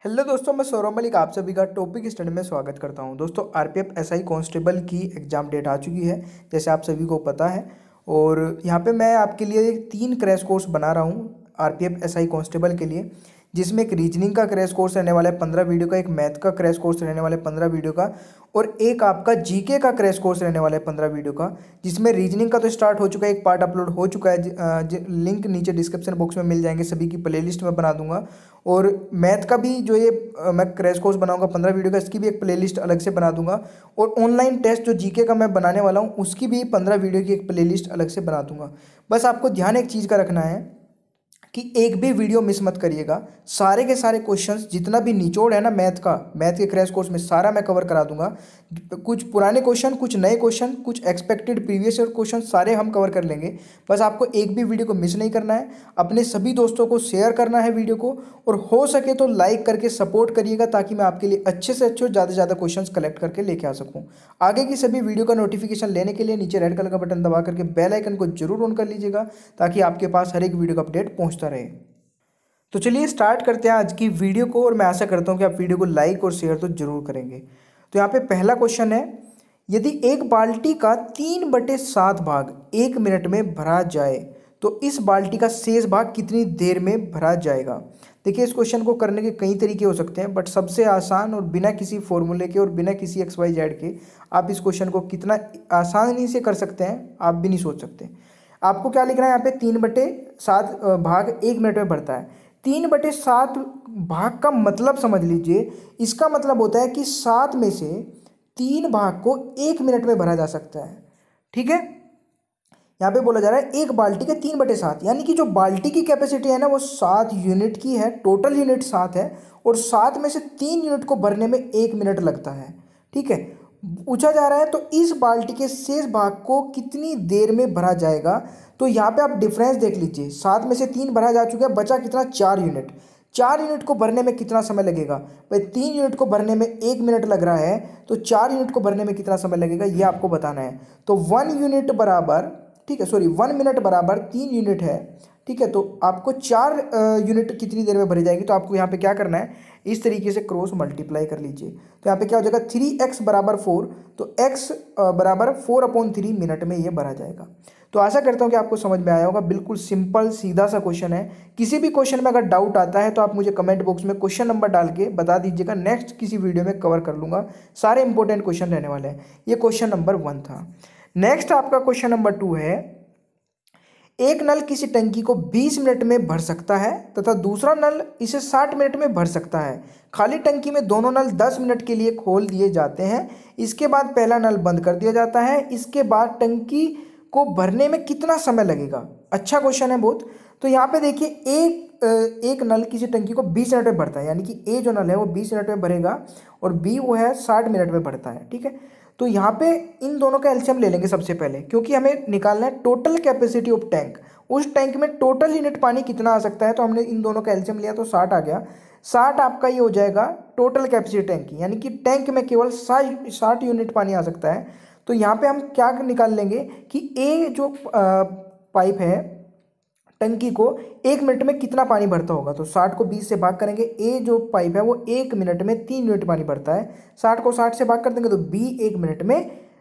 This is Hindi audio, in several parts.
हेलो दोस्तों, मैं सौरभ मलिक आप सभी का टॉपिक स्टडी में स्वागत करता हूं। दोस्तों, आरपीएफ एसआई कांस्टेबल की एग्ज़ाम डेट आ चुकी है, जैसे आप सभी को पता है। और यहाँ पे मैं आपके लिए 3 क्रैश कोर्स बना रहा हूं आरपीएफ एसआई कांस्टेबल के लिए, जिसमें एक रीजनिंग का क्रैश कोर्स रहने वाला है 15 वीडियो का, एक मैथ का क्रैश कोर्स रहने वाला है 15 वीडियो का, और एक आपका जीके का क्रैश कोर्स रहने वाला है 15 वीडियो का। जिसमें रीजनिंग का तो स्टार्ट हो चुका है, एक पार्ट अपलोड हो चुका है, लिंक नीचे डिस्क्रिप्शन बॉक्स में मिल जाएंगे, सभी की प्लेलिस्ट में बना दूंगा। और मैथ का भी जो ये मैं क्रैश कोर्स बनाऊंगा 15 वीडियो का, इसकी भी एक प्लेलिस्ट अलग से बना दूंगा। और ऑनलाइन टेस्ट जो जीके का मैं बनाने वाला हूँ, उसकी भी 15 वीडियो की एक प्लेलिस्ट अलग से बना दूंगा। बस आपको ध्यान एक चीज़ का रखना है कि एक भी वीडियो मिस मत करिएगा। सारे के सारे क्वेश्चंस जितना भी निचोड़ है ना मैथ के क्रैश कोर्स में सारा मैं कवर करा दूंगा। कुछ पुराने क्वेश्चन, कुछ नए क्वेश्चन, कुछ एक्सपेक्टेड प्रीवियस ईयर क्वेश्चन सारे हम कवर कर लेंगे। बस आपको एक भी वीडियो को मिस नहीं करना है, अपने सभी दोस्तों को शेयर करना है वीडियो को, और हो सके तो लाइक करके सपोर्ट करिएगा, ताकि मैं आपके लिए अच्छे से अच्छे ज़्यादा से ज़्यादा क्वेश्चन कलेक्ट करके लेके आ सकूँ। आगे की सभी वीडियो का नोटिफिकेशन लेने के लिए नीचे रेड कलर का बटन दबा करके बेल आइकन को जरूर ऑन कर लीजिएगा, ताकि आपके पास हर एक वीडियो का अपडेट पहुँचता रहे। तो चलिए स्टार्ट करते हैं आज की वीडियो को, और मैं आशा करता हूं कि आप वीडियो को लाइक और शेयर तो जरूर करेंगे। तो यहाँ पे पहला क्वेश्चन है, यदि एक बाल्टी का 3/7 भाग 1 मिनट में भरा जाए तो इस बाल्टी का शेष भाग कितनी देर में भरा जाएगा। देखिए, इस क्वेश्चन को करने के कई तरीके हो सकते हैं, बट सबसे आसान और बिना किसी फॉर्मूले के और बिना किसी XYZ के आप इस क्वेश्चन को कितना आसानी से कर सकते हैं आप भी नहीं सोच सकते। आपको क्या लिखना है यहाँ पे, 3/7 भाग 1 मिनट में भरता है। 3/7 भाग का मतलब समझ लीजिए, इसका मतलब होता है कि 7 में से 3 भाग को 1 मिनट में भरा जा सकता है। ठीक है, यहाँ पे बोला जा रहा है एक बाल्टी के 3/7, यानी कि जो बाल्टी की कैपेसिटी है ना वो 7 यूनिट की है, टोटल यूनिट 7 है, और 7 में से 3 यूनिट को भरने में 1 मिनट लगता है। ठीक है, पूछा जा रहा है तो इस बाल्टी के शेष भाग को कितनी देर में भरा जाएगा। तो यहाँ पे आप डिफरेंस देख लीजिए, 7 में से 3 भरा जा चुका है, बचा कितना, 4 यूनिट। 4 यूनिट को भरने में कितना समय लगेगा भाई, 3 यूनिट को भरने में 1 मिनट लग रहा है, तो 4 यूनिट को भरने में कितना समय लगेगा ये आपको बताना है। तो 1 यूनिट बराबर, ठीक है, सॉरी 1 मिनट बराबर 3 यूनिट है। ठीक है, तो आपको 4 यूनिट कितनी देर में भरी जाएगी, तो आपको यहाँ पे क्या करना है, इस तरीके से क्रॉस मल्टीप्लाई कर लीजिए। तो यहाँ पे क्या हो जाएगा, 3x बराबर 4, तो x बराबर 4/3 मिनट में ये भरा जाएगा। तो आशा करता हूँ कि आपको समझ में आया होगा। बिल्कुल सिंपल सीधा सा क्वेश्चन है। किसी भी क्वेश्चन में अगर डाउट आता है तो आप मुझे कमेंट बॉक्स में क्वेश्चन नंबर डाल के बता दीजिएगा, नेक्स्ट किसी वीडियो में कवर कर लूँगा। सारे इंपॉर्टेंट क्वेश्चन रहने वाले हैं। ये क्वेश्चन नंबर 1 था। नेक्स्ट आपका क्वेश्चन नंबर 2 है, एक नल किसी टंकी को 20 मिनट में भर सकता है तथा दूसरा नल इसे 60 मिनट में भर सकता है। खाली टंकी में दोनों नल 10 मिनट के लिए खोल दिए जाते हैं। इसके बाद पहला नल बंद कर दिया जाता है। इसके बाद टंकी को भरने में कितना समय लगेगा। अच्छा क्वेश्चन है बहुत। तो यहाँ पे देखिए, एक नल किसी टंकी को 20 मिनट में भरता है, यानी कि ए जो नल है वो 20 मिनट में भरेगा, और बी वो है 60 मिनट में भरता है। ठीक है, तो यहाँ पे इन दोनों का एलसीएम ले लेंगे सबसे पहले, क्योंकि हमें निकालना है टोटल कैपेसिटी ऑफ टैंक। उस टैंक में टोटल यूनिट पानी कितना आ सकता है, तो हमने इन दोनों का एलसीएम लिया तो 60 आ गया। 60 आपका ये हो जाएगा टोटल कैपेसिटी टैंक की, यानी कि टैंक में केवल 60 यूनिट पानी आ सकता है। तो यहाँ पे हम क्या निकाल लेंगे कि ए जो पाइप है टंकी को 1 मिनट में कितना पानी भरता होगा। तो 60 को 20 से भाग करेंगे, ए जो पाइप है वो 1 मिनट में 3 यूनिट पानी भरता है। 60 को 60 से भाग कर देंगे तो बी 1 मिनट में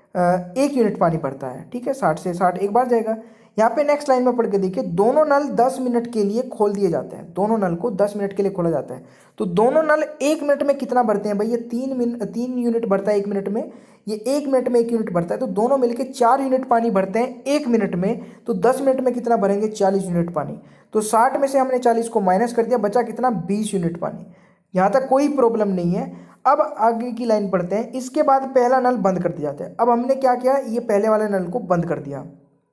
1 यूनिट पानी भरता है। ठीक है, 60 से 60 एक बार जाएगा। यहाँ पे नेक्स्ट लाइन में पढ़ के देखिए, दोनों नल 10 मिनट के लिए खोल दिए जाते हैं। दोनों नल को 10 मिनट के लिए खोला जाता है। तो दोनों नल 1 मिनट में कितना भरते हैं भाई, ये 3 यूनिट भरता है 1 मिनट में, ये 1 मिनट में 1 यूनिट भरता है। तो दोनों मिलके 4 यूनिट पानी भरते हैं 1 मिनट में। तो 10 मिनट में कितना भरेंगे, 40 यूनिट पानी। तो 60 में से हमने 40 को माइनस कर दिया, बचा कितना, 20 यूनिट पानी। यहाँ तक कोई प्रॉब्लम नहीं है। अब आगे की लाइन पढ़ते हैं। इसके बाद पहला नल बंद कर दिया जाता है। अब हमने क्या किया, ये पहले वाले नल को बंद कर दिया।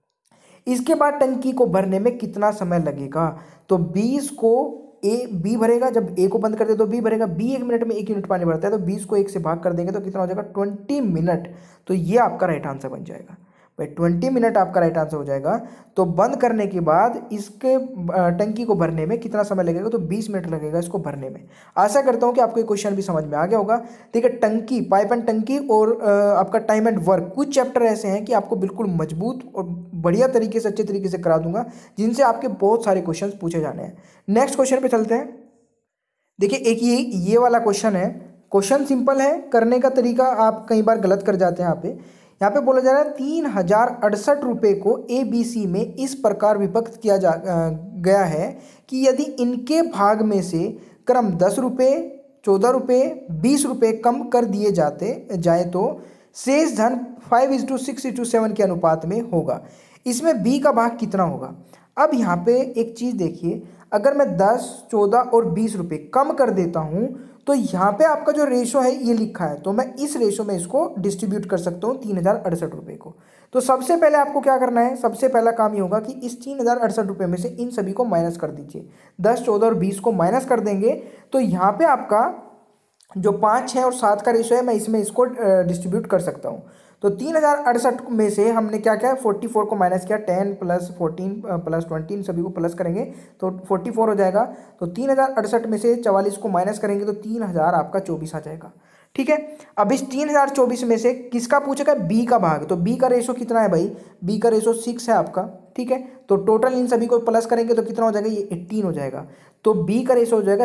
इसके बाद टंकी को भरने में कितना समय लगेगा। तो 20 को बी भरेगा, जब ए को बंद कर दे तो बी भरेगा। बी 1 मिनट में 1 यूनिट पानी भरता है, तो 20 को 1 से भाग कर देंगे तो कितना हो जाएगा, 20 मिनट। तो ये आपका राइट आंसर बन जाएगा भाई, 20 मिनट आपका राइट आंसर हो जाएगा। तो बंद करने के बाद इसके टंकी को भरने में कितना समय लगेगा, तो 20 मिनट लगेगा इसको भरने में। आशा करता हूँ कि आपको ये क्वेश्चन भी समझ में आ गया होगा। ठीक है, टंकी, पाइप एंड टंकी और आपका टाइम एंड वर्क, कुछ चैप्टर ऐसे हैं कि आपको बिल्कुल मजबूत और बढ़िया तरीके से, अच्छे तरीके से करा दूंगा, जिनसे आपके बहुत सारे क्वेश्चन पूछे जाने हैं। नेक्स्ट क्वेश्चन पे चलते हैं। देखिए एक ये वाला क्वेश्चन है, क्वेश्चन सिंपल है, करने का तरीका आप कई बार गलत कर जाते हैं। यहाँ पे बोला जा रहा है 3068 रुपये को ABC में इस प्रकार विभक्त किया गया है कि यदि इनके भाग में से क्रम 10 रुपये, 14 रुपये, 20 रुपये कम कर दिए जाए तो शेष धन 5:6:7 के अनुपात में होगा। इसमें B का भाग कितना होगा। अब यहाँ पे एक चीज़ देखिए, अगर मैं 10, 14 और 20 रुपये कम कर देता हूँ तो यहाँ पे आपका जो रेशो है ये लिखा है, तो मैं इस रेशो में इसको डिस्ट्रीब्यूट कर सकता हूँ 3068 रुपये को। तो सबसे पहले आपको क्या करना है, सबसे पहला काम ये होगा कि इस 3068 रुपये में से इन सभी को माइनस कर दीजिए। 10, 14 और 20 को माइनस कर देंगे तो यहाँ पे आपका जो 5, 6 और 7 का रेशो है मैं इसमें इसको डिस्ट्रीब्यूट कर सकता हूँ। तो 3068 में से हमने क्या किया, 44 को माइनस किया, 10 + 14 + 20 इन सभी को प्लस करेंगे तो 44 हो जाएगा। तो 3068 में से 44 को माइनस करेंगे तो 3000 आपका 24 आ जाएगा। ठीक है, अब इस 3024 में से किसका पूछेगा, B का भाग। तो B का रेशो कितना है भाई, B का रेशो 6 है आपका। ठीक है, तो टोटल इन सभी को प्लस करेंगे तो कितना हो जाएगा, ये 18 हो जाएगा। तो B का रेशो हो जाएगा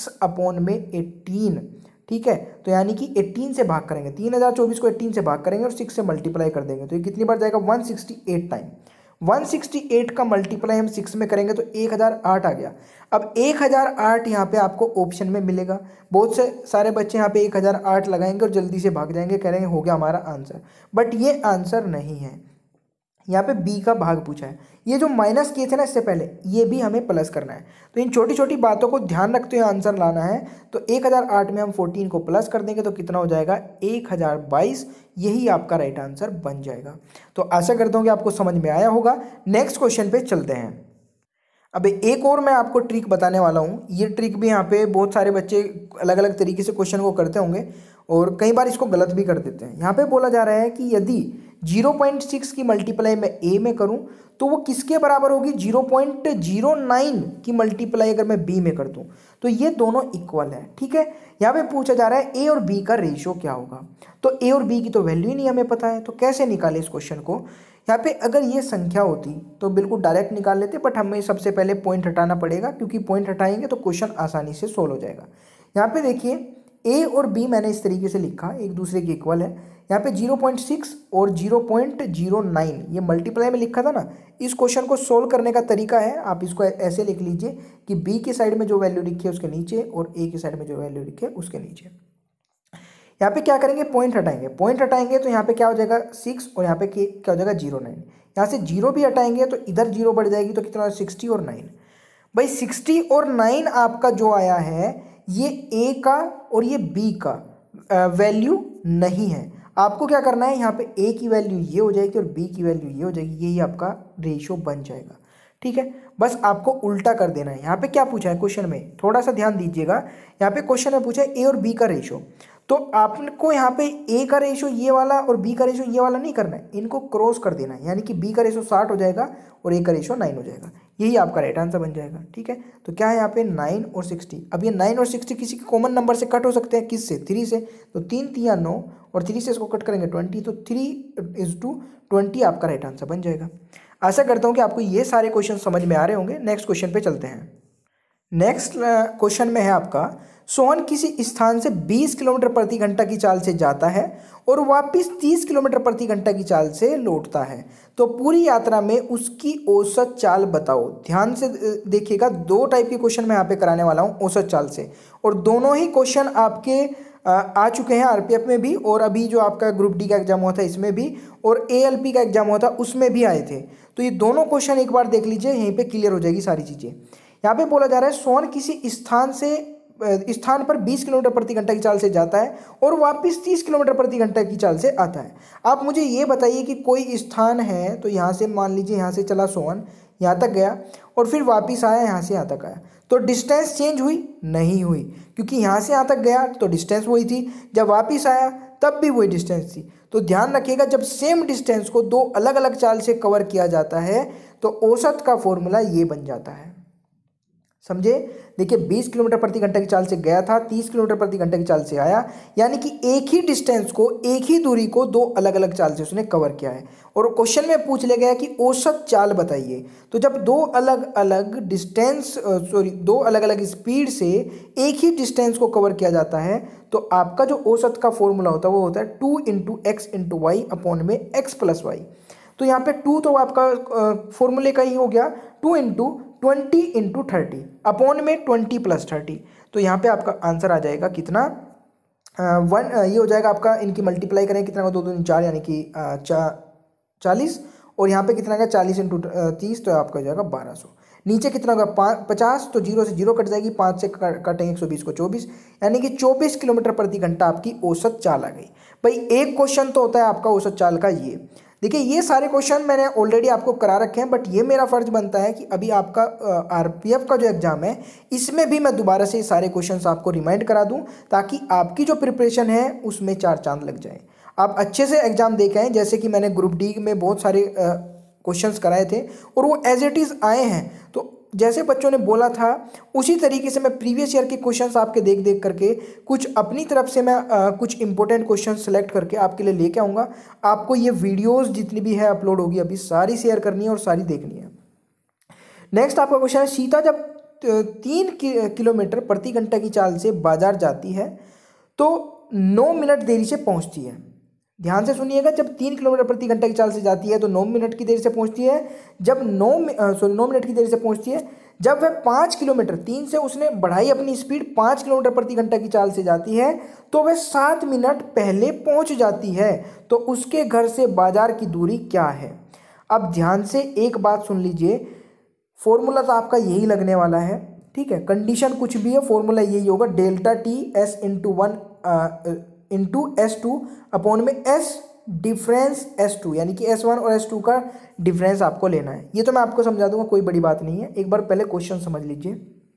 6/18। ठीक है, तो यानी कि 18 से भाग करेंगे, 3024 को 18 से भाग करेंगे और 6 से मल्टीप्लाई कर देंगे तो ये कितनी बार जाएगा, 168 टाइम। 168 का मल्टीप्लाई हम 6 में करेंगे तो 1008 आ गया। अब 1008 यहाँ पे आपको ऑप्शन में मिलेगा। बहुत से सारे बच्चे यहाँ पे 1008 लगाएंगे और जल्दी से भाग जाएंगे, करेंगे हो गया हमारा आंसर, बट ये आंसर नहीं है। यहाँ पे B का भाग पूछा है। ये जो माइनस किए थे ना इससे पहले, ये भी हमें प्लस करना है। तो इन छोटी छोटी बातों को ध्यान रखते हुए आंसर लाना है। तो 1008 में हम 14 को प्लस कर देंगे तो कितना हो जाएगा, 1022। यही आपका राइट आंसर बन जाएगा। तो आशा करता हूँ कि आपको समझ में आया होगा। नेक्स्ट क्वेश्चन पे चलते हैं। अब एक और मैं आपको ट्रिक बताने वाला हूँ। ये ट्रिक भी यहाँ पे बहुत सारे बच्चे अलग अलग तरीके से क्वेश्चन को करते होंगे और कई बार इसको गलत भी कर देते हैं। यहाँ पे बोला जा रहा है कि यदि 0.6 की मल्टीप्लाई मैं A में करूँ तो वो किसके बराबर होगी, 0.09 की मल्टीप्लाई अगर मैं B में कर दूँ तो ये दोनों इक्वल है। ठीक है, यहाँ पे पूछा जा रहा है A और B का रेशियो क्या होगा। तो A और B की तो वैल्यू ही नहीं हमें पता है, तो कैसे निकाले इस क्वेश्चन को। यहाँ पे अगर ये संख्या होती तो बिल्कुल डायरेक्ट निकाल लेते, बट हमें सबसे पहले पॉइंट हटाना पड़ेगा, क्योंकि पॉइंट हटाएंगे तो क्वेश्चन आसानी से सोल्व हो जाएगा। यहाँ पे देखिए A और B मैंने इस तरीके से लिखा, एक दूसरे के इक्वल है। यहाँ पे 0.6 और 0.09 ये मल्टीप्लाई में लिखा था ना। इस क्वेश्चन को सोल्व करने का तरीका है, आप इसको ऐसे लिख लीजिए कि B की साइड में जो वैल्यू लिखी है उसके नीचे और A की साइड में जो वैल्यू लिखी है उसके नीचे। यहाँ पे क्या करेंगे, पॉइंट हटाएंगे। पॉइंट हटाएंगे तो यहाँ पे क्या हो जाएगा 6 और यहाँ पे क्या हो जाएगा 0.9। यहाँ से 0 भी हटाएंगे तो इधर 0 बढ़ जाएगी तो कितना 60 और 9। भाई 60 और 9 आपका जो आया है ये A का और ये B का वैल्यू नहीं है। आपको क्या करना है, यहाँ पे A की वैल्यू ये हो जाएगी और B की वैल्यू ये हो जाएगी, यही आपका रेशियो बन जाएगा। ठीक है, बस आपको उल्टा कर देना है। यहाँ पे क्या पूछा है क्वेश्चन में, थोड़ा सा ध्यान दीजिएगा। यहाँ पे क्वेश्चन में पूछा है A और B का रेशियो, तो आपको यहाँ पे A का रेशियो ये वाला और B का रेशियो ये वाला नहीं करना है, इनको क्रॉस कर देना है। यानी कि B का रेशियो 60 हो जाएगा और A का रेशियो 9 हो जाएगा, यही आपका राइट आंसर बन जाएगा। ठीक है, तो क्या है यहाँ पे 9 और 60। अब ये 9 और 60 किसी के कॉमन नंबर से कट हो सकते हैं, किससे, 3 से। तो 3 3 9 और 3 से इसको कट करेंगे 20, तो 3:20 आपका राइट आंसर बन जाएगा। आशा करता हूँ कि आपको ये सारे क्वेश्चन समझ में आ रहे होंगे। नेक्स्ट क्वेश्चन पे चलते हैं। नेक्स्ट क्वेश्चन में है आपका, सोहन किसी स्थान से 20 किलोमीटर प्रति घंटा की चाल से जाता है और वापस 30 किलोमीटर प्रति घंटा की चाल से लौटता है, तो पूरी यात्रा में उसकी औसत चाल बताओ। ध्यान से देखिएगा, 2 टाइप के क्वेश्चन मैं यहाँ पे कराने वाला हूँ औसत चाल से, और दोनों ही क्वेश्चन आपके आ चुके हैं आरपीएफ में भी, और अभी जो आपका ग्रुप डी का एग्जाम हुआ था इसमें भी, और एएलपी का एग्जाम हुआ था उसमें भी आए थे। तो ये दोनों क्वेश्चन एक बार देख लीजिए, यहीं पे क्लियर हो जाएगी सारी चीज़ें। यहाँ पे बोला जा रहा है सोहन किसी स्थान पर 20 किलोमीटर प्रति घंटा की चाल से जाता है और वापस 30 किलोमीटर प्रति घंटा की चाल से आता है। आप मुझे ये बताइए कि कोई स्थान है, तो यहाँ से मान लीजिए यहाँ से चला सोहन, यहाँ तक गया और फिर वापस आया, यहाँ से यहाँ तक आया, तो डिस्टेंस चेंज हुई? नहीं हुई, क्योंकि यहाँ से यहाँ तक गया तो डिस्टेंस वही थी, जब वापस आया तब भी वही डिस्टेंस थी। तो ध्यान रखिएगा, जब सेम डिस्टेंस को 2 अलग अलग चाल से कवर किया जाता है तो औसत का फॉर्मूला ये बन जाता है। समझे। देखिए 20 किलोमीटर प्रति घंटा की चाल से गया था, 30 किलोमीटर प्रति घंटा की चाल से आया, यानी कि एक ही डिस्टेंस को, एक ही दूरी को दो अलग अलग चाल से उसने कवर किया है। और क्वेश्चन में पूछ लिया गया कि औसत चाल बताइए। तो जब दो अलग अलग डिस्टेंस दो अलग अलग स्पीड से एक ही डिस्टेंस को कवर किया जाता है तो आपका जो औसत का फॉर्मूला होता है वो होता है 2 into X into Y upon में एक्स प्लस वाई। तो यहाँ पे 2 तो आपका फॉर्मूले का ही हो गया, 2 इंटू 20 इंटू 30 अपॉन में 20 प्लस 30। तो यहाँ पे आपका आंसर आ जाएगा कितना, ये हो जाएगा आपका, इनकी मल्टीप्लाई करें कितना, 2 2 4 यानी कि 40, और यहाँ पे कितना का 40 इंटू 30 तो आपका हो जाएगा 1200। नीचे कितना होगा 50, तो 0 से 0 कट जाएगी, 5 से कटेंगे 120 को 24, यानी कि 24 किलोमीटर प्रति घंटा आपकी औसत चाल आ गई। भाई एक क्वेश्चन तो होता है आपका औसत चाल का ये। देखिए ये सारे क्वेश्चन मैंने ऑलरेडी आपको करा रखे हैं, बट ये मेरा फर्ज बनता है कि अभी आपका आरपीएफ का जो एग्जाम है इसमें भी मैं दोबारा से सारे क्वेश्चंस आपको रिमाइंड करा दूं, ताकि आपकी जो प्रिपरेशन है उसमें 4 चांद लग जाए, आप अच्छे से एग्जाम दे के आएँ। जैसे कि मैंने ग्रुप डी में बहुत सारे क्वेश्चंस कराए थे और वो एज इट इज़ आए हैं, तो जैसे बच्चों ने बोला था उसी तरीके से मैं प्रीवियस ईयर के क्वेश्चंस आपके देख देख करके कुछ अपनी तरफ से मैं कुछ इंपॉर्टेंट क्वेश्चन सेलेक्ट करके आपके लिए लेके आऊँगा। आपको ये वीडियोस जितनी भी है अपलोड होगी अभी सारी शेयर करनी है और सारी देखनी है। नेक्स्ट आपका क्वेश्चन है, सीता जब 3 किलोमीटर प्रति घंटा की चाल से बाजार जाती है तो 9 मिनट देरी से पहुँचती है। ध्यान से सुनिएगा, जब 3 किलोमीटर प्रति घंटा की चाल से जाती है तो 9 मिनट की देरी से पहुंचती है। जब 9 मिनट की देरी से पहुंचती है जब वह 5 किलोमीटर, 3 से उसने बढ़ाई अपनी स्पीड, 5 किलोमीटर प्रति घंटा की चाल से जाती है तो वह 7 मिनट पहले पहुंच जाती है। तो उसके घर से बाजार की दूरी क्या है। अब ध्यान से एक बात सुन लीजिए, फॉर्मूला तो आपका यही लगने वाला है, ठीक है। कंडीशन कुछ भी है, फॉर्मूला यही होगा, delta T S into 1 into S2 upon में S डिफरेंस S2, यानी कि S1 और S2 का डिफरेंस आपको लेना है। ये तो मैं आपको समझा दूंगा, कोई बड़ी बात नहीं है। एक बार पहले क्वेश्चन समझ लीजिए।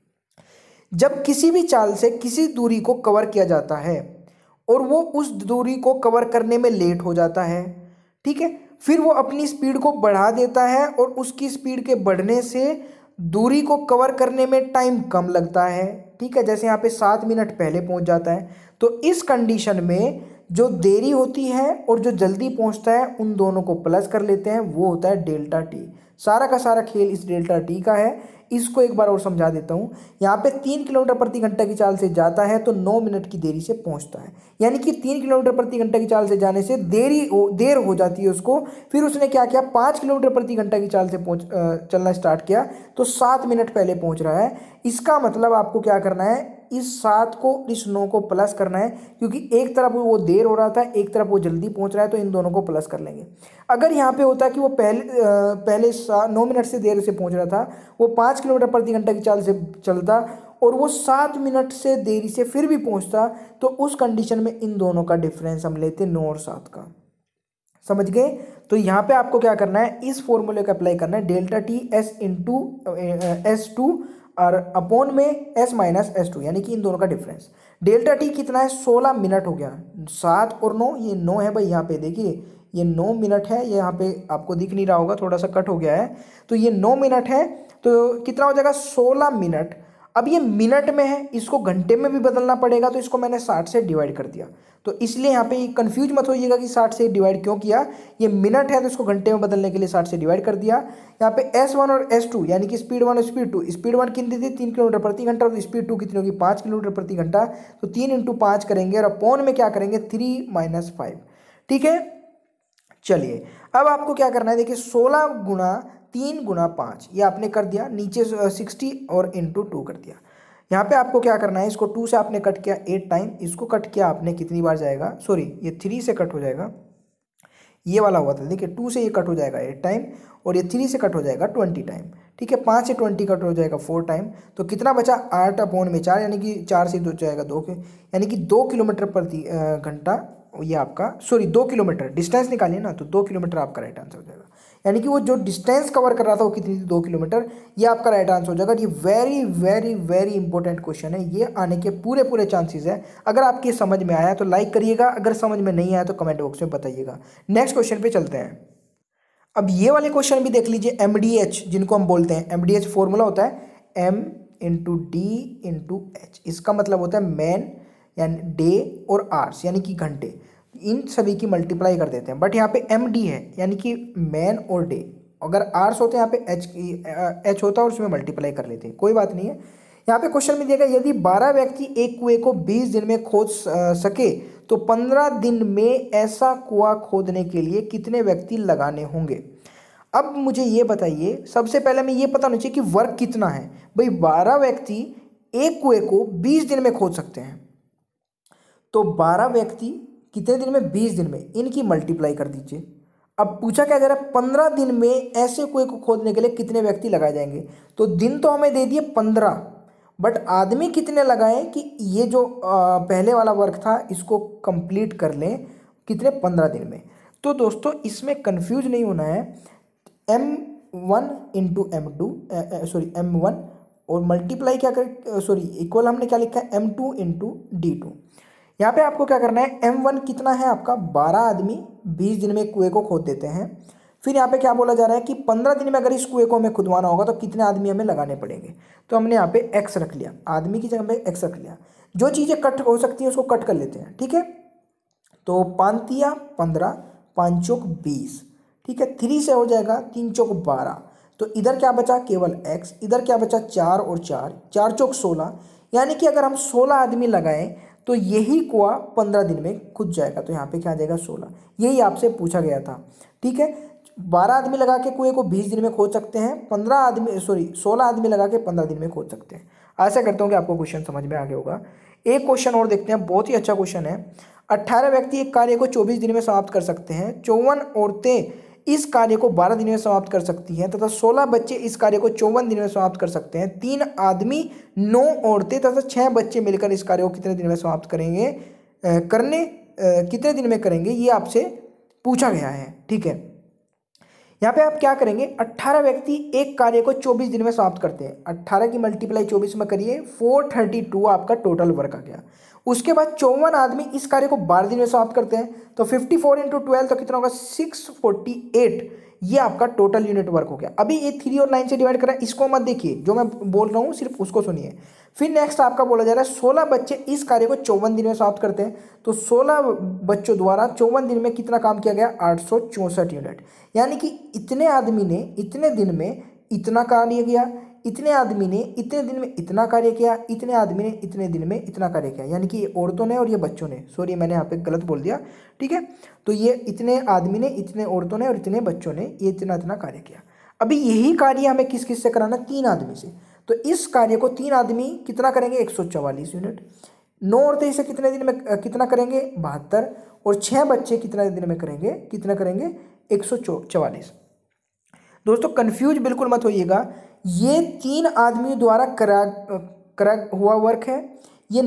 जब किसी भी चाल से किसी दूरी को कवर किया जाता है और वो उस दूरी को कवर करने में लेट हो जाता है, ठीक है, फिर वो अपनी स्पीड को बढ़ा देता है और उसकी स्पीड के बढ़ने से दूरी को कवर करने में टाइम कम लगता है, ठीक है। जैसे यहाँ पे 7 मिनट पहले पहुँच जाता है, तो इस कंडीशन में जो देरी होती है और जो जल्दी पहुंचता है उन दोनों को प्लस कर लेते हैं, वो होता है डेल्टा टी। सारा का सारा खेल इस डेल्टा टी का है। इसको एक बार और समझा देता हूँ। यहाँ पे 3 किलोमीटर प्रति घंटा की चाल से जाता है तो 9 मिनट की देरी से पहुँचता है, यानी कि 3 किलोमीटर प्रति घंटा की चाल से जाने से देर हो जाती है उसको। फिर उसने क्या किया, 5 किलोमीटर प्रति घंटा की चाल से चलना स्टार्ट किया तो 7 मिनट पहले पहुँच रहा है। इसका मतलब आपको क्या करना है, इस 7 को इस 9 को प्लस करना है, क्योंकि एक तरफ वो देर हो रहा था, एक तरफ वो जल्दी पहुंच रहा है, तो इन दोनों को प्लस कर लेंगे। अगर यहाँ पे होता कि वो पहले 9 मिनट से देर से पहुंच रहा था, वो 5 किलोमीटर प्रति घंटा की चाल से चलता और वो 7 मिनट से देरी से फिर भी पहुंचता, तो उस कंडीशन में इन दोनों का डिफरेंस हम लेते 9 और 7 का। समझ गए। तो यहाँ पे आपको क्या करना है, इस फॉर्मूले का अप्लाई करना है, delta T S into S2 और अपॉन में S माइनस S2, यानी कि इन दोनों का डिफरेंस। डेल्टा टी कितना है, 16 मिनट हो गया। 7 और 9, ये 9 है भाई, यहाँ पे देखिए ये 9 मिनट है, ये यहाँ पे आपको दिख नहीं रहा होगा, थोड़ा सा कट हो गया है, तो ये 9 मिनट है, तो कितना हो जाएगा 16 मिनट। अब ये मिनट में है, इसको घंटे में भी बदलना पड़ेगा, तो इसको मैंने 60 से डिवाइड कर दिया। तो इसलिए यहाँ पे कंफ्यूज मत होइएगा कि 60 से डिवाइड क्यों किया, ये मिनट है तो इसको घंटे में बदलने के लिए 60 से डिवाइड कर दिया। यहाँ पे S1 और S2 यानी कि स्पीड 1 और स्पीड 2, स्पीड 1 कितनी थी 3 किलोमीटर प्रति घंटा और स्पीड 2 कितनी होगी 5 किलोमीटर प्रति घंटा, तो 3 इंटू 5 करेंगे और अपॉन में क्या करेंगे 3 माइनस 5, ठीक है। चलिए अब आपको क्या करना है, देखिए 16 गुणा 3 गुणा 5 ये आपने कर दिया, नीचे 60 और इंटू 2 कर दिया। यहाँ पे आपको क्या करना है, इसको 2 से आपने कट किया 8 टाइम, इसको कट किया आपने कितनी बार जाएगा, सॉरी ये 3 से कट हो जाएगा, ये वाला हुआ था, देखिए 2 से ये कट हो जाएगा 8 टाइम और ये 3 से कट हो जाएगा 20 टाइम, ठीक है। 5 से 20 कट हो जाएगा 4 टाइम, तो कितना बचा 8 अपॉन में 4, यानी कि 4 से 2 जाएगा 2 के, यानी कि 2 किलोमीटर प्रति घंटा, ये आपका सॉरी 2 किलोमीटर डिस्टेंस निकालिए ना, तो 2 किलोमीटर आपका राइट आंसर हो जाएगा। यानी कि वो जो डिस्टेंस कवर कर रहा था वो कितनी थी 2 किलोमीटर, ये आपका राइट आंसर हो जाएगा। ये very very very important question है, ये आने के पूरे पूरे चांसेस है। अगर आपके समझ में आया तो लाइक करिएगा, अगर समझ में नहीं आया तो कमेंट बॉक्स में बताइएगा। नेक्स्ट क्वेश्चन पे चलते हैं। अब ये वाले क्वेश्चन भी देख लीजिए, MDH जिनको हम बोलते हैं, MDH फॉर्मूला होता है इंटू डी इंटू एच। इसका मतलब होता है मैन यानी डे और आवर्स यानी कि घंटे, इन सभी की मल्टीप्लाई कर देते हैं। बट यहाँ पे एम डी है यानी कि मैन और डे, अगर आवर्स होते हैं यहाँ पे एच होता है और उसमें मल्टीप्लाई कर लेते हैं, कोई बात नहीं है। यहाँ पे क्वेश्चन में दिया गया यदि 12 व्यक्ति एक कुएं को 20 दिन में खोद सके तो 15 दिन में ऐसा कुआं खोदने के लिए कितने व्यक्ति लगाने होंगे। अब मुझे ये बताइए, सबसे पहले हमें ये पता होना चाहिए कि वर्क कितना है। भाई 12 व्यक्ति एक कुएं को 20 दिन में खोद सकते हैं, तो 12 व्यक्ति कितने दिन में, 20 दिन में, इनकी मल्टीप्लाई कर दीजिए। अब पूछा क्या जा रहा है, 15 दिन में ऐसे कुएं को खोदने के लिए कितने व्यक्ति लगाए जाएंगे। तो दिन तो हमें दे दिए 15, बट आदमी कितने लगाए कि ये जो पहले वाला वर्क था इसको कंप्लीट कर लें, कितने, 15 दिन में। तो दोस्तों इसमें कंफ्यूज नहीं होना है, M1 into M2 sorry M1 और मल्टीप्लाई क्या कर सॉरी इक्वल हमने क्या लिखा है M2 इंटू D2। यहाँ पे आपको क्या करना है, M1 कितना है आपका, 12 आदमी 20 दिन में कुएं को खोद देते हैं। फिर यहाँ पे क्या बोला जा रहा है कि 15 दिन में अगर इस कुएं को हमें खुदवाना होगा तो कितने आदमी हमें लगाने पड़ेंगे। तो हमने यहाँ पे x रख लिया, आदमी की जगह पे x रख लिया। जो चीज़ें कट हो सकती हैं उसको कट कर लेते हैं, ठीक है। तो 5 तिया 15, 5 चौक 20, ठीक है। 3 से हो जाएगा 3 चौक 12, तो इधर क्या बचा, केवल x, इधर क्या बचा 4 और 4, 4 चौक 16, यानी कि अगर हम 16 आदमी लगाएं तो यही कुआं 15 दिन में खुद जाएगा। तो यहाँ पे क्या आ जाएगा 16, यही आपसे पूछा गया था, ठीक है। 12 आदमी लगा के कुएं को 20 दिन में खोद सकते हैं, 16 आदमी लगा के 15 दिन में खोद सकते हैं। आशा करता हूँ कि आपको क्वेश्चन समझ में आ गया होगा। एक क्वेश्चन और देखते हैं, बहुत ही अच्छा क्वेश्चन है। 18 व्यक्ति एक कार्य को 24 दिन में समाप्त कर सकते हैं, 54 औरतें इस कार्य को 12 दिन में समाप्त कर सकती हैं तथा 16 बच्चे इस कार्य को 54 दिन में समाप्त कर सकते हैं। 3 आदमी, 9 औरतें तथा 6 बच्चे मिलकर इस कार्य को कितने दिन में समाप्त करेंगे, कितने दिन में करेंगे, ये आपसे पूछा गया है, ठीक है। यहाँ पे आप क्या करेंगे, 18 व्यक्ति एक कार्य को 24 दिन में समाप्त करते हैं, 18 की मल्टीप्लाई 24 में करिए, 432 आपका टोटल वर्क आ गया। उसके बाद 54 आदमी इस कार्य को 12 दिन में समाप्त करते हैं, तो 54 इंटू 12 तो कितना होगा, 648, ये आपका टोटल यूनिट वर्क हो गया। अभी ये 3 और 9 से डिवाइड कर रहा है, इसको मत देखिए, जो मैं बोल रहा हूँ सिर्फ उसको सुनिए। फिर नेक्स्ट आपका बोला जा रहा है 16 बच्चे इस कार्य को 54 दिन में समाप्त करते हैं, तो 16 बच्चों द्वारा 54 दिन में कितना काम किया गया, 864 यूनिट। यानी कि इतने आदमी ने इतने दिन में इतना कार्य किया, इतने आदमी ने इतने दिन में इतना कार्य किया, इतने आदमी ने इतने दिन में इतना कार्य किया, यानी कि ये औरतों ने और ये बच्चों ने, सॉरी मैंने यहाँ पे गलत बोल दिया, ठीक है। तो ये इतने आदमी ने, इतने औरतों ने और इतने बच्चों ने ये इतना इतना कार्य किया। अभी यही कार्य हमें किस किस से कराना, 3 आदमी से। तो इस कार्य को 3 आदमी कितना करेंगे, 144 यूनिट। 9 औरतें इसे कितने दिन में कितना करेंगे, 72, और 6 बच्चे कितने दिन में करेंगे, कितना करेंगे, 144। दोस्तों कंफ्यूज बिल्कुल मत होइएगा, ये 3 आदमियों द्वारा करा हुआ वर्क है, ये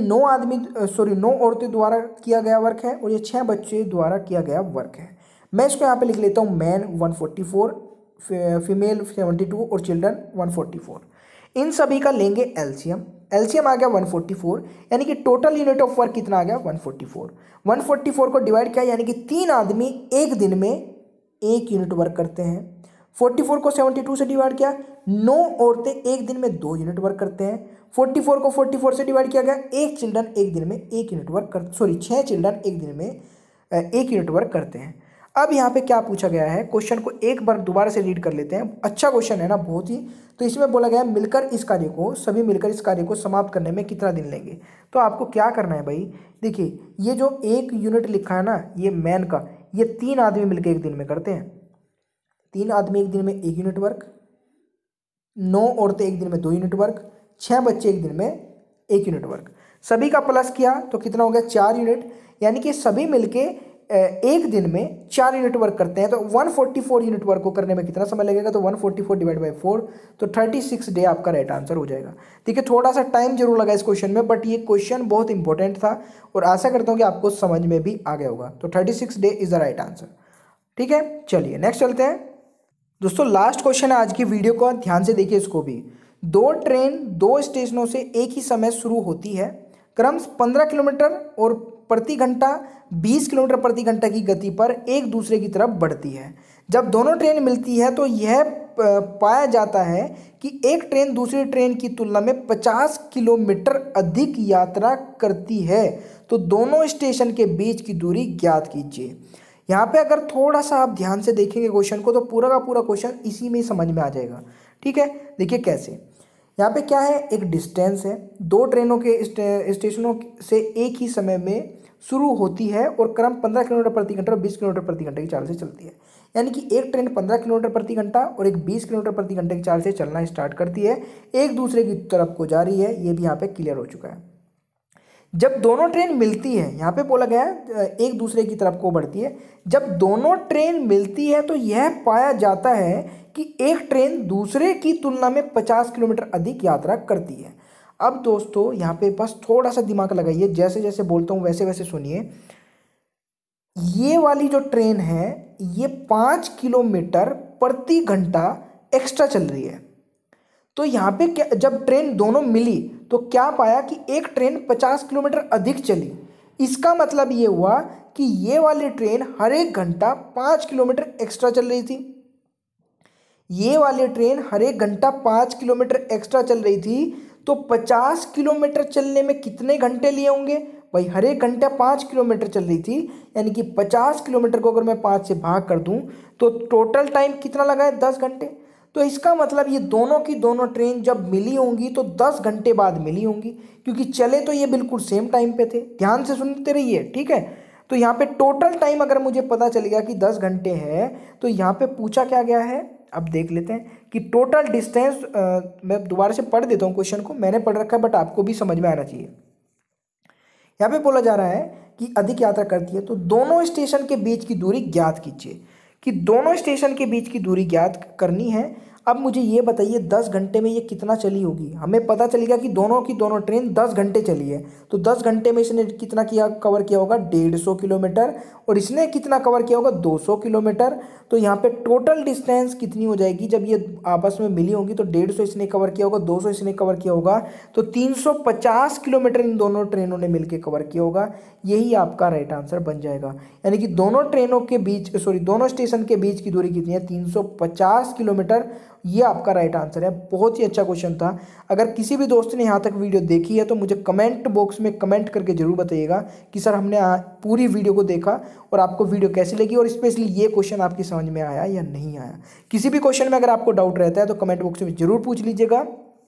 9 औरतें द्वारा किया गया वर्क है, और ये 6 बच्चे द्वारा किया गया वर्क है। मैं इसको यहाँ पे लिख लेता हूँ, मैन 144, फीमेल 72 और चिल्ड्रन 144। इन सभी का लेंगे एलसीएम, एलसीएम आ गया 144, यानी कि टोटल यूनिट ऑफ वर्क कितना आ गया, 144। 144 को डिवाइड किया, यानी कि 3 आदमी एक दिन में 1 यूनिट वर्क करते हैं। 44 को 72 से डिवाइड किया, 9 औरतें एक दिन में 2 यूनिट वर्क करते हैं। 44 को 44 से डिवाइड किया गया, 1 चिल्ड्रन एक दिन में 1 यूनिट वर्क कर 6 चिल्ड्रन एक दिन में 1 यूनिट वर्क करते हैं। अब यहाँ पे क्या पूछा गया है, क्वेश्चन को एक बार दोबारा से रीड कर लेते हैं, अच्छा क्वेश्चन है ना बहुत ही। तो इसमें बोला गया मिलकर इस कार्य को, सभी मिलकर इस कार्य को समाप्त करने में कितना दिन लेंगे। तो आपको क्या करना है भाई, देखिए ये जो 1 यूनिट लिखा है ना, ये मैन का, ये 3 आदमी मिलकर एक दिन में करते हैं। 3 आदमी एक दिन में 1 यूनिट वर्क, 9 औरतें एक दिन में 2 यूनिट वर्क, 6 बच्चे एक दिन में 1 यूनिट वर्क। सभी का प्लस किया तो कितना हो गया, 4 यूनिट, यानी कि सभी मिलके एक दिन में 4 यूनिट वर्क करते हैं। तो 144 यूनिट वर्क को करने में कितना समय लगेगा, तो 144 डिवाइड बाई 4, तो 36 डे आपका राइट आंसर हो जाएगा। देखिए थोड़ा सा टाइम जरूर लगा इस क्वेश्चन में, बट ये क्वेश्चन बहुत इंपॉर्टेंट था और आशा करता हूँ कि आपको समझ में भी आ गया होगा। तो 36 day is the right answer, ठीक है। चलिए नेक्स्ट चलते हैं दोस्तों, लास्ट क्वेश्चन है आज की वीडियो को, ध्यान से देखिए इसको भी। 2 ट्रेन 2 स्टेशनों से एक ही समय शुरू होती है, क्रम 15 किलोमीटर और प्रति घंटा 20 किलोमीटर प्रति घंटा की गति पर एक दूसरे की तरफ बढ़ती है। जब दोनों ट्रेन मिलती है तो यह पाया जाता है कि एक ट्रेन दूसरी ट्रेन की तुलना में 50 किलोमीटर अधिक यात्रा करती है तो दोनों स्टेशन के बीच की दूरी ज्ञात कीजिए। यहाँ पे अगर थोड़ा सा आप ध्यान से देखेंगे क्वेश्चन को तो पूरा का पूरा क्वेश्चन इसी में ही समझ में आ जाएगा। ठीक है, देखिए कैसे। यहाँ पे क्या है, एक डिस्टेंस है, दो ट्रेनों के स्टेशनों से एक ही समय में शुरू होती है और क्रम 15 किलोमीटर प्रति घंटा और 20 किलोमीटर प्रति घंटे की चाल से चलती है। यानी कि एक ट्रेन 15 किलोमीटर प्रति घंटा और एक 20 किलोमीटर प्रति घंटे की चाल से चलना स्टार्ट करती है, एक दूसरे की तरफ को जा रही है। ये भी यहाँ पे क्लियर हो चुका है। जब दोनों ट्रेन मिलती है, यहाँ पे बोला गया है एक दूसरे की तरफ को बढ़ती है, जब दोनों ट्रेन मिलती है तो यह पाया जाता है कि एक ट्रेन दूसरे की तुलना में 50 किलोमीटर अधिक यात्रा करती है। अब दोस्तों यहाँ पे बस थोड़ा सा दिमाग लगाइए, जैसे जैसे बोलता हूँ वैसे वैसे सुनिए। ये वाली जो ट्रेन है ये 5 किलोमीटर प्रति घंटा एक्स्ट्रा चल रही है। तो यहाँ पे क्या, जब ट्रेन दोनों मिली तो क्या पाया कि एक ट्रेन 50 किलोमीटर अधिक चली। इसका मतलब ये हुआ कि ये वाली ट्रेन हर एक घंटा 5 किलोमीटर एक्स्ट्रा चल रही थी। ये वाली ट्रेन हर एक घंटा 5 किलोमीटर एक्स्ट्रा चल रही थी, तो 50 किलोमीटर चलने में कितने घंटे लिए होंगे भाई? हर एक घंटा 5 किलोमीटर चल रही थी, यानी कि 50 किलोमीटर को अगर मैं 5 से भाग कर दूं तो टोटल टाइम कितना लगा है? 10 घंटे। तो इसका मतलब ये दोनों की दोनों ट्रेन जब मिली होंगी तो 10 घंटे बाद मिली होंगी, क्योंकि चले तो ये बिल्कुल सेम टाइम पे थे। ध्यान से सुनते रहिए, ठीक है। तो यहाँ पे टोटल टाइम अगर मुझे पता चल गया कि 10 घंटे है, तो यहाँ पे पूछा क्या गया है, अब देख लेते हैं कि टोटल डिस्टेंस। मैं दोबारा से पढ़ देता हूँ क्वेश्चन को, मैंने पढ़ रखा है बट आपको भी समझ में आना चाहिए। यहाँ पे बोला जा रहा है कि अधिक यात्रा करती है तो दोनों स्टेशन के बीच की दूरी ज्ञात कीजिए, कि दोनों स्टेशन के बीच की दूरी ज्ञात करनी है। अब मुझे ये बताइए 10 घंटे में ये कितना चली होगी? हमें पता चलेगा कि दोनों की दोनों ट्रेन 10 घंटे चली है, तो 10 घंटे में इसने कितना किया, कवर किया होगा? 150 किलोमीटर, और इसने कितना कवर किया होगा? 200 किलोमीटर। तो यहाँ पे टोटल डिस्टेंस कितनी हो जाएगी? जब ये आपस में मिली होंगी तो 150 इसने कवर किया होगा, 200 इसने कवर किया होगा, तो 350 किलोमीटर इन दोनों ट्रेनों ने मिलकर कवर किया होगा। यही आपका राइट आंसर बन जाएगा। यानी कि दोनों ट्रेनों के बीच, दोनों स्टेशन के बीच की दूरी कितनी है? 350 किलोमीटर। ये आपका राइट आंसर है। बहुत ही अच्छा क्वेश्चन था। अगर किसी भी दोस्त ने यहाँ तक वीडियो देखी है तो मुझे कमेंट बॉक्स में कमेंट करके जरूर बताइएगा कि सर हमने पूरी वीडियो को देखा और आपको वीडियो कैसी लगी, और स्पेशली ये क्वेश्चन आपकी समझ में आया या नहीं आया। किसी भी क्वेश्चन में अगर आपको डाउट रहता है तो कमेंट बॉक्स में जरूर पूछ लीजिएगा।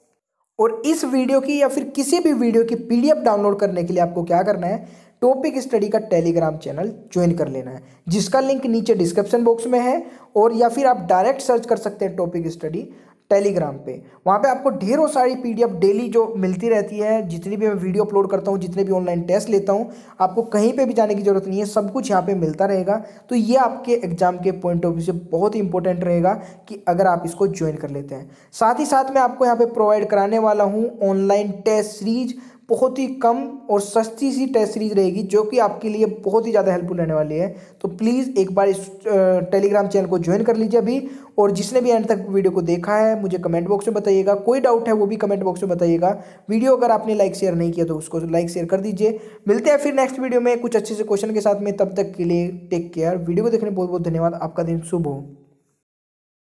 और इस वीडियो की या फिर किसी भी वीडियो की PDF डाउनलोड करने के लिए आपको क्या करना है? टॉपिक स्टडी का टेलीग्राम चैनल ज्वाइन कर लेना है, जिसका लिंक नीचे डिस्क्रिप्शन बॉक्स में है, और या फिर आप डायरेक्ट सर्च कर सकते हैं टॉपिक स्टडी टेलीग्राम पे। वहाँ पे आपको ढेरों सारी PDF डेली जो मिलती रहती है, जितनी भी मैं वीडियो अपलोड करता हूँ, जितने भी ऑनलाइन टेस्ट लेता हूँ, आपको कहीं पे भी जाने की ज़रूरत नहीं है, सब कुछ यहाँ पे मिलता रहेगा। तो ये आपके एग्जाम के पॉइंट ऑफ व्यू से बहुत ही इंपॉर्टेंट रहेगा कि अगर आप इसको ज्वाइन कर लेते हैं। साथ ही साथ मैं आपको यहाँ पे प्रोवाइड कराने वाला हूँ ऑनलाइन टेस्ट सीरीज, बहुत ही कम और सस्ती सी टेस्ट सीरीज रहेगी जो कि आपके लिए बहुत ही ज़्यादा हेल्पफुल रहने वाली है। तो प्लीज़ एक बार इस टेलीग्राम चैनल को ज्वाइन कर लीजिए अभी। और जिसने भी एंड तक वीडियो को देखा है मुझे कमेंट बॉक्स में बताइएगा, कोई डाउट है वो भी कमेंट बॉक्स में बताइएगा। वीडियो अगर आपने लाइक शेयर नहीं किया तो उसको लाइक शेयर कर दीजिए। मिलते हैं फिर नेक्स्ट वीडियो में कुछ अच्छे से क्वेश्चन के साथ में, तब तक के लिए टेक केयर। वीडियो को देखने बहुत बहुत धन्यवाद। आपका दिन शुभ हो।